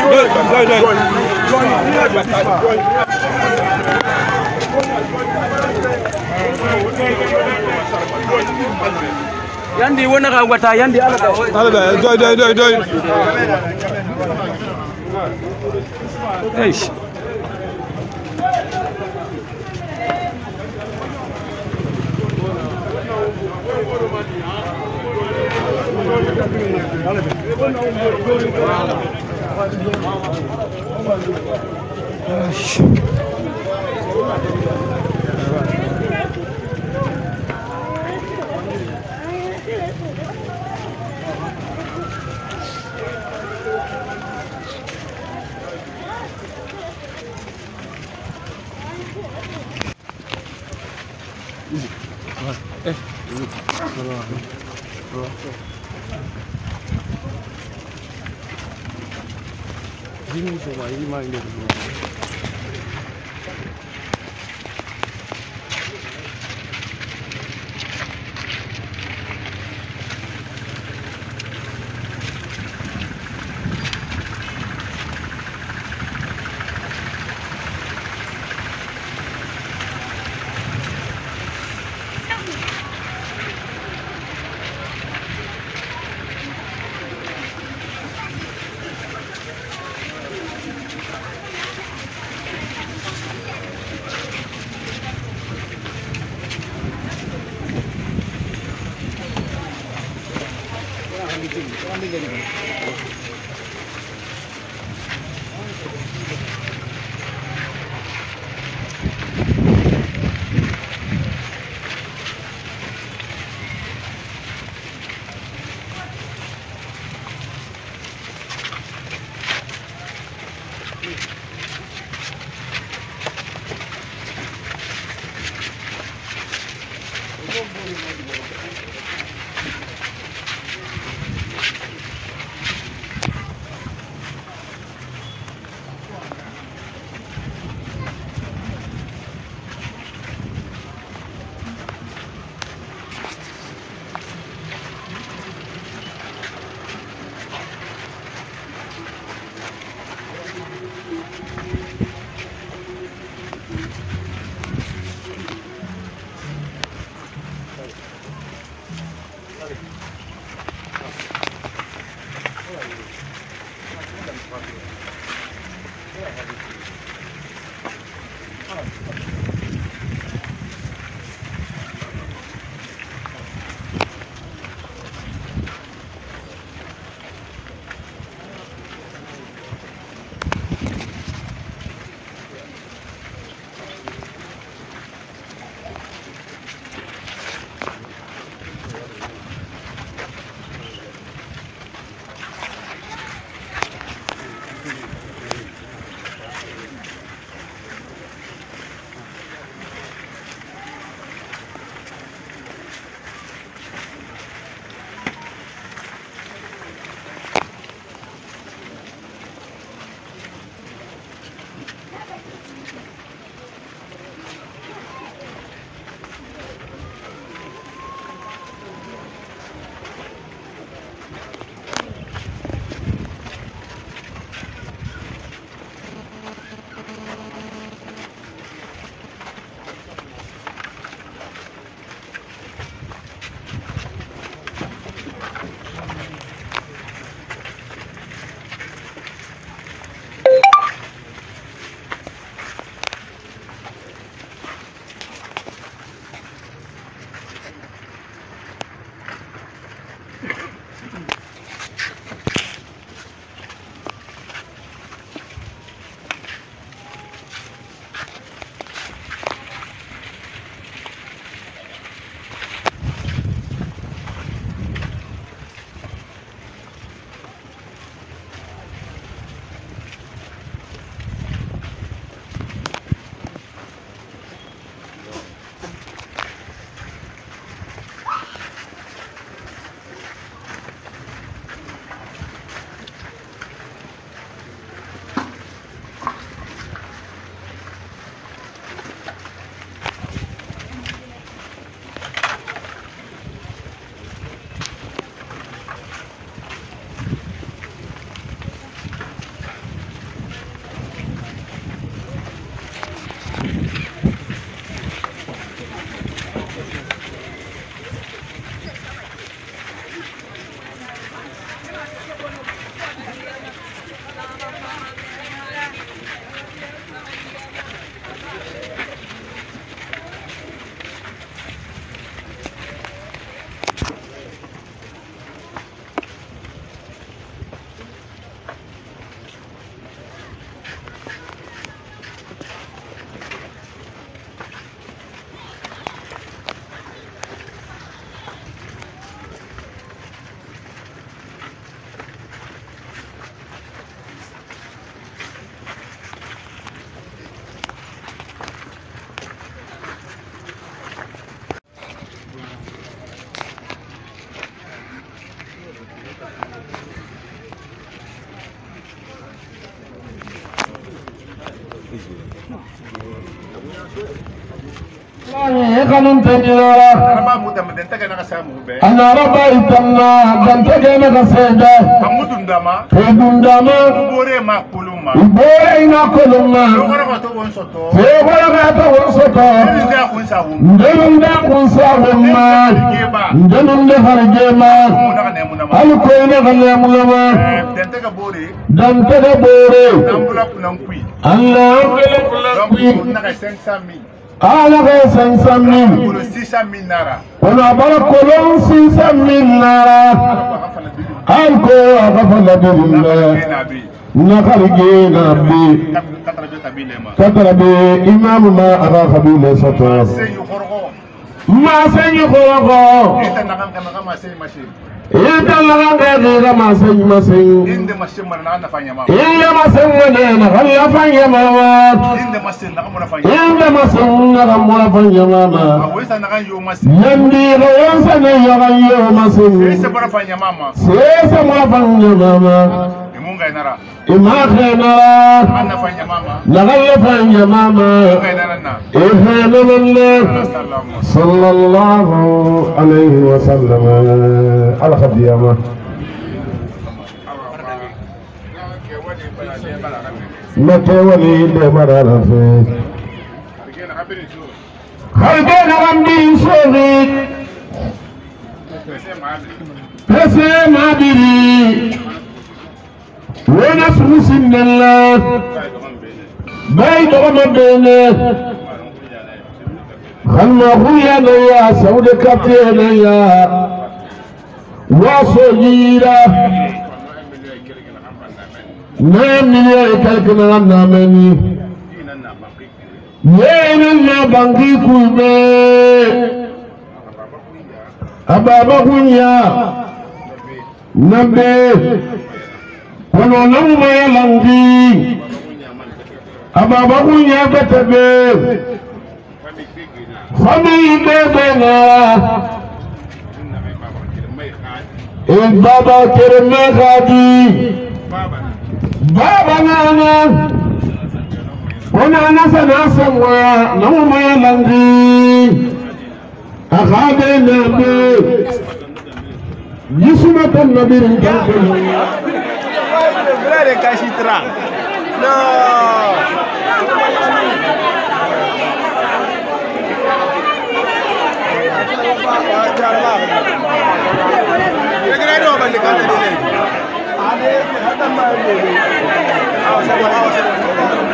Yandi wona ka wata yandi ala doy eish kanun tejira ana raba itanna dan tegena kaseda amudundama pedundama bore makuluma bore ina koluma logara to wonsoto ndenda kunsawumma ndenda harjema alko ina galemulama dan tege bore Allah ala ga 500,000 nara ona bara kolon 600,000 nara alko agafala billah nakarige nabi katarabe imam ma aga khabila sato ma senyu khorogo ita laga masing masing inde masing mana nafanya mama inde masing mana nafanya mama inde masing nafanya inde masing nafanya mama awesa nakayo masing yandi rosa ne yagayo masing sese nafanya mama sese nafanya mama imunga inara imaghe nara nafanya mama nafanya mama صلى الله عليه وسلم على خديامه متى ولي مرار في خلقنا غمدي صغير فسام عبري ونفس سن الله بيت رمضان خلنا خويا يا سود كتير يا وصغيرة نعم يا كلكنا نامني يا بانكي كوبي أبابا خويا نبي ولو ما يلانجي أبابا خويا بتبي خمي بابنا البابا كرمي غادي بابنا أنا وانا نسنا سوا نوم يلنجي أخادنا بي يسمة النبي رنجاكم no